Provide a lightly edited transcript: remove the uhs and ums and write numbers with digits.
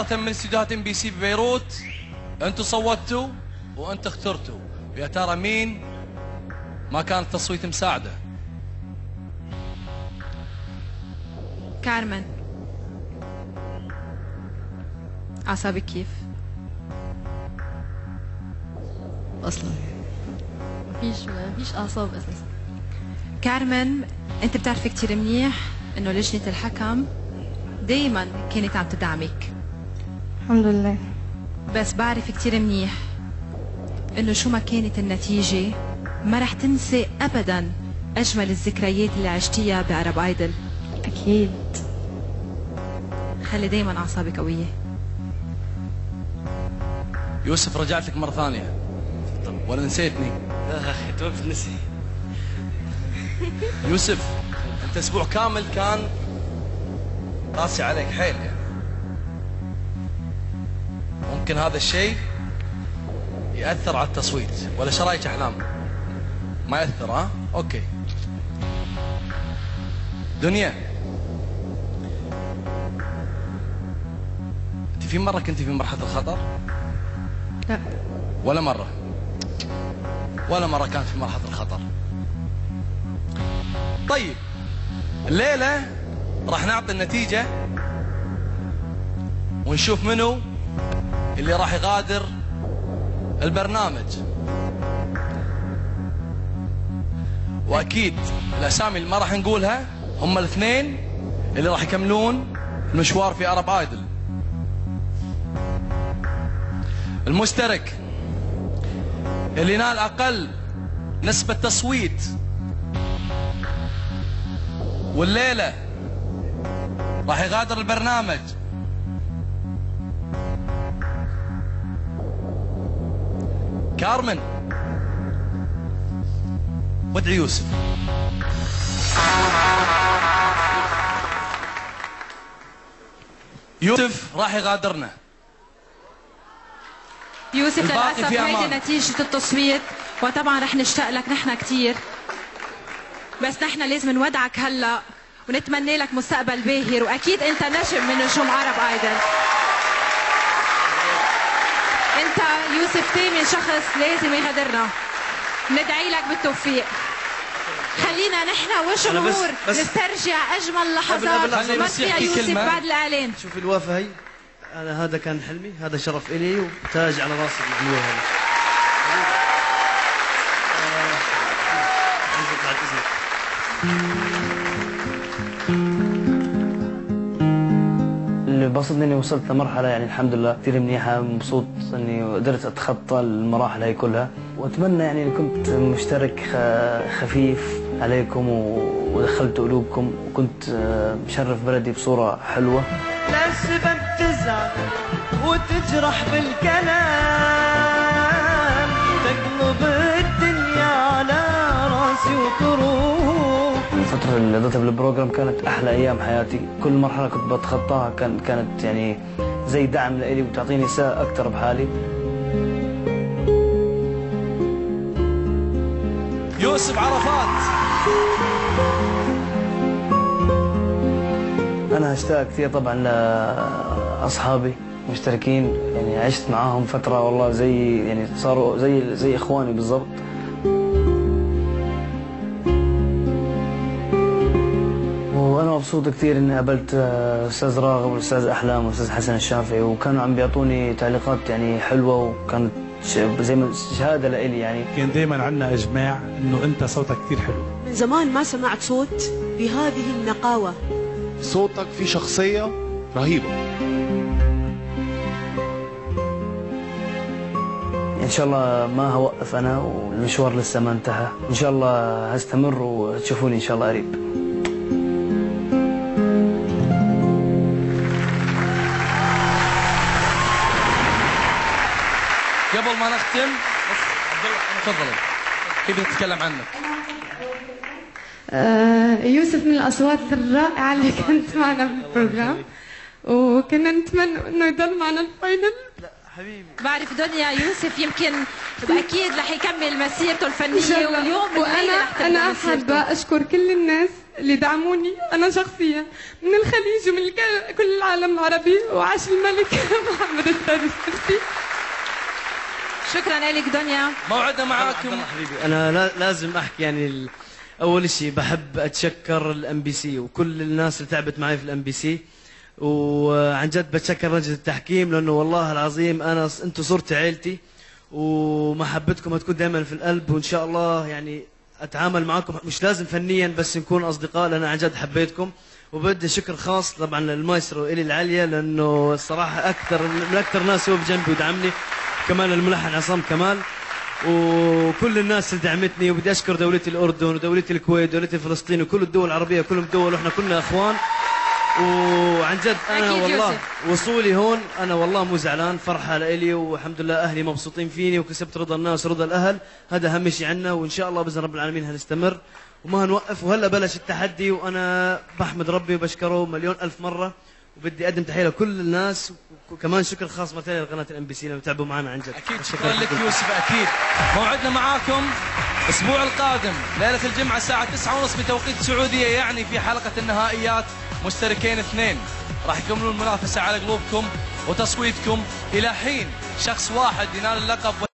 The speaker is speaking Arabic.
مباشرة من استديوهات MBC ببيروت. انتوا صوتوا وانتوا اخترتوا، يا ترى مين ما كان التصويت مساعده؟ كارمن. أعصابك كيف؟ اصلا مفيش اعصاب اساسا. كارمن، انت بتعرفي كتير منيح انه لجنة الحكم دايما كانت عم تدعمك. الحمد لله. بس بعرف كتير منيح انه شو ما كانت النتيجة ما رح تنسي ابدا اجمل الذكريات اللي عشتيها بعرب ايدل. اكيد. خلي دايما اعصابك قوية. يوسف رجعت لك مرة ثانية ولا نسيتني؟ لا اخي توقف نسي. يوسف انت اسبوع كامل كان راسي عليك حيل يعني. ممكن هذا الشيء يأثر على التصويت ولا شرايك احلام؟ ما يأثر ها؟ اوكي. دنيا، انت في مرة كنت في مرحلة الخطر؟ لا. ولا مرة؟ ولا مرة كانت في مرحلة الخطر. طيب الليلة راح نعطي النتيجة ونشوف منو اللي راح يغادر البرنامج. واكيد الاسامي اللي ما راح نقولها هم الاثنين اللي راح يكملون المشوار في عرب ايدل. المشترك اللي نال اقل نسبة تصويت والليلة راح يغادر البرنامج كارمن. وادعي يوسف. يوسف راح يغادرنا. يوسف الباقي للأسف في هيدي أمان. نتيجة التصويت، وطبعا رح نشتاق لك نحن كتير، بس نحن لازم نودعك هلا ونتمنى لك مستقبل باهر، واكيد انت نجم من نجوم عرب ايدل. انت يوسف تامن شخص لازم يغادرنا. ندعي لك بالتوفيق. خلينا نحن والجمهور نسترجع اجمل لحظات مر فيها يوسف بعد الاعلان. شوف الوافه هي، انا هذا كان حلمي، هذا شرف الي وتاج على راسي الجمهور هذا. بعد اذنك. اللي بسطني اني وصلت لمرحله يعني الحمد لله كثير منيحه، مبسوط اني قدرت اتخطى المراحل هي كلها، واتمنى يعني اني كنت مشترك خفيف عليكم ودخلت قلوبكم وكنت مشرف بلدي بصوره حلوه. لا سبب تزعل وتجرح بالكلام، تقلب الدنيا على راسي وتروح. الفترة اللي قضيتها بالبروجرام كانت أحلى أيام حياتي، كل مرحلة كنت بتخطاها كانت يعني زي دعم لإلي وتعطيني ثقة أكثر بحالي. يوسف عرفات. أنا أشتاق كثير طبعا لأصحابي مشتركين، يعني عشت معاهم فترة والله زي يعني صاروا زي إخواني بالضبط. وأنا مبسوط كثير إني قابلت أستاذ راغب والأستاذ أحلام والأستاذ حسن الشافعي، وكانوا عم بيعطوني تعليقات يعني حلوة، وكانت زي ما شهادة لإلي يعني. كان دائما عندنا إجماع إنه أنت صوتك كثير حلو. من زمان ما سمعت صوت بهذه النقاوة. صوتك فيه شخصية رهيبة. إن شاء الله ما هوقف أنا، والمشوار لسه ما انتهى، إن شاء الله هستمر وتشوفوني إن شاء الله قريب. قبل ما نختم تفضلي، كيف تتكلم عنك؟ يوسف من الأصوات الرائعة اللي كانت معنا بالبروجرام، وكنا نتمنى إنه يضل معنا الفاينل. لا حبيبي. بعرف دنيا يوسف يمكن أكيد رح يكمل مسيرته الفنية، واليوم وأنا حابة أشكر كل الناس اللي دعموني أنا شخصيا من الخليج ومن كل العالم العربي، وعاش الملك محمد السادس. شكرا لك دنيا. موعدنا معاكم. حبيبي أنا لازم أحكي يعني أول شيء بحب أتشكر الام بي سي وكل الناس اللي تعبت معي في الام بي سي، وعن جد بتشكر لجنة التحكيم لأنه والله العظيم أنتم صرت عيلتي، ومحبتكم هتكون دائما في القلب، وإن شاء الله يعني أتعامل معكم مش لازم فنيا بس نكون أصدقاء، لأن عن جد حبيتكم. وبدي شكر خاص طبعا للمايسترو إلي العالية، لأنه الصراحة من أكثر ناس يقف جنبي ودعمني، كمان الملحن عصام كمال، وكل الناس اللي دعمتني. وبدي أشكر دولتي الأردن ودولتي الكويت ودولتي فلسطين وكل الدول العربية، كلهم دول وإحنا كلنا أخوان. وعن جد أنا والله وصولي هون أنا والله مو زعلان، فرحة لإلي، والحمد لله أهلي مبسوطين فيني، وكسبت رضا الناس ورضا الأهل، هذا أهم شيء عنا. وإن شاء الله بإذن رب العالمين هنستمر وما هنوقف. وهلا بلش التحدي، وأنا بحمد ربي وبشكره مليون ألف مرة، وبدي أقدم تحية لكل الناس، وكمان شكر خاص مرتين لقناة الام بي سي لما تعبوا معنا عن جد. أكيد شكرا لك يوسف. أكيد موعدنا معاكم الأسبوع القادم ليلة الجمعة الساعة 9:30 بتوقيت السعودية، يعني في حلقة النهائيات مشتركين 2 راح يكملون المنافسة على قلوبكم وتصويتكم إلى حين شخص واحد ينال اللقب.